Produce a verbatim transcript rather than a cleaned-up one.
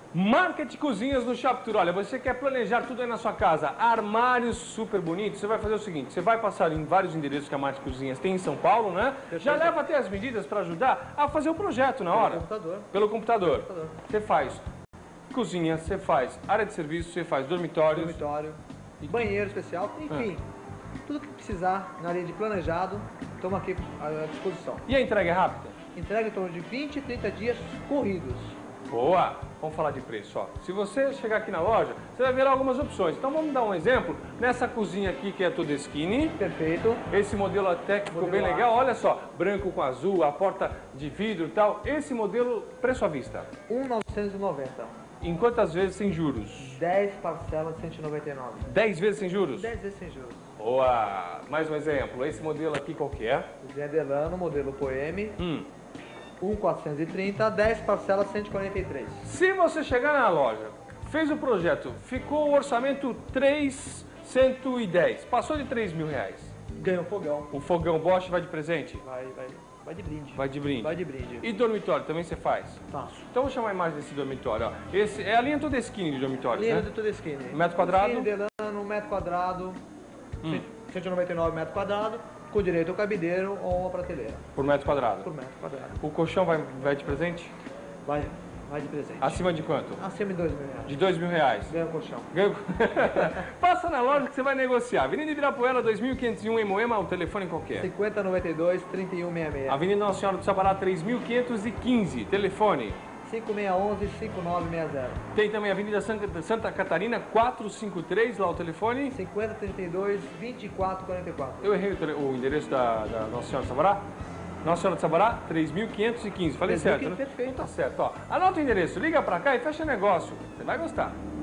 Market Cozinhas no Shoptour. Olha, você quer planejar tudo aí na sua casa, armários super bonitos, você vai fazer o seguinte, você vai passar em vários endereços que a Market Cozinhas tem em São Paulo, né? Perfeito. Já leva até as medidas para ajudar a fazer o projeto na hora. Pelo computador. Pelo computador. Pelo computador. Você faz cozinha, você faz área de serviço, você faz dormitórios. Dormitório, banheiro especial, enfim. Ah. Tudo que precisar na área de planejado, estamos aqui à disposição. E a entrega é rápida? Entrega em torno de vinte, trinta dias corridos. Boa! Vamos falar de preço, ó. Se você chegar aqui na loja, você vai ver algumas opções. Então vamos dar um exemplo. Nessa cozinha aqui que é toda skinny. Perfeito. Esse modelo até que ficou bem legal. Olha só, branco com azul, a porta de vidro e tal. Esse modelo, preço à vista? um mil novecentos e noventa. Em quantas vezes sem juros? dez parcelas, cento e noventa e nove. dez vezes sem juros? dez vezes sem juros. Boa! Mais um exemplo. Esse modelo aqui qual que é? Cozinha Delano, modelo Poeme. Hum. um mil quatrocentos e trinta, dez parcelas, cento e quarenta e três. Se você chegar na loja, fez o projeto, ficou o orçamento trezentos e dez, passou de três mil reais. Ganha um fogão. O fogão Bosch vai de presente? Vai, vai, vai de brinde. Vai de brinde. Vai de brinde. E dormitório também você faz? Faço. Então vou chamar a imagem desse dormitório, ó. Esse é a linha toda skinny de dormitório, Linha né? de toda skinny. Metro quadrado? Skinny Delano, metro quadrado, Hum. cento e noventa e nove metros quadrados, com direito ao cabideiro ou uma prateleira. Por metro quadrado? Por metro quadrado. O colchão vai, vai de presente? Vai, vai de presente. Acima de quanto? Acima de dois mil reais. De dois mil reais. Ganha o colchão. Ganha... Passa na loja que você vai negociar. Avenida Ibirapuera, dois mil quinhentos e um, em Moema, um telefone qualquer. cinquenta, noventa e dois, trinta e um, sessenta e seis. Avenida Nossa Senhora do Sabará, três mil quinhentos e quinze, telefone. cinco seis um um, cinco nove seis zero. Tem também a Avenida Santa Catarina, quatrocentos e cinquenta e três, lá o telefone. cinquenta, trinta e dois, vinte e quatro, quarenta e quatro. Eu errei o, tele... o endereço da, da Nossa Senhora do Sabará? Nossa Senhora do Sabará, três mil quinhentos e quinze. Falei certo, né? Perfeito. Tá certo, ó. Anota o endereço, liga pra cá e fecha negócio. Você vai gostar.